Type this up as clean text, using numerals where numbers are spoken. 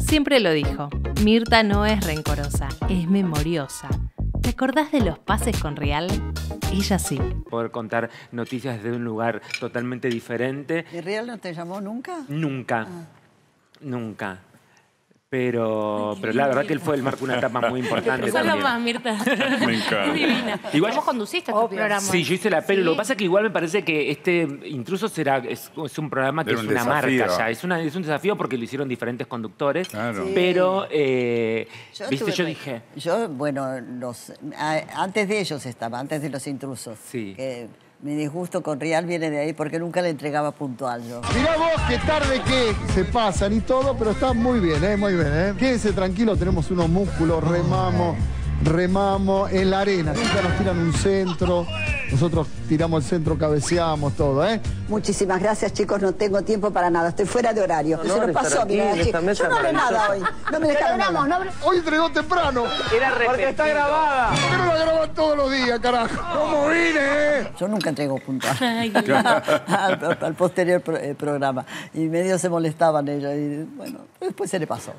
Siempre lo dijo, Mirta no es rencorosa, es memoriosa. ¿Te acordás de los pases con Rial? Ella sí. Poder contar noticias desde un lugar totalmente diferente. ¿Y Rial no te llamó nunca? Nunca, nunca. Pero la verdad que él fue, él marcó una etapa muy importante Son lo también. más, Mirta. Me encanta. Es divina. Igual ¿Vos conduciste tu programa? Sí, yo hice la peli. Lo que pasa es que igual me parece que este Intrusos es un programa que Era es un una desafío. marca ya. Es un desafío porque lo hicieron diferentes conductores. Claro. Sí. Pero, viste, tuve- yo dije... Yo, bueno, antes de ellos estaba, antes de Los Intrusos. Sí. Que mi disgusto con Rial viene de ahí porque nunca le entregaba puntual yo. Mirá vos qué tarde que se pasan y todo, pero está muy bien, muy bien. Quédense tranquilos, tenemos unos músculos, remamos en la arena. Nunca nos tiran un centro, nosotros tiramos el centro, cabeceamos todo, Muchísimas gracias, chicos. No tengo tiempo para nada. Estoy fuera de horario. Se nos pasó, mira, chicos. Yo no hablé nada hoy. No me dejaron nada. Hoy entregó temprano. Porque está grabada. ¿Por qué no la graban todos los días, carajo? ¿Cómo vine, Yo nunca entrego puntual al posterior programa. Y medio se molestaban ellos. Y bueno, después se le pasó.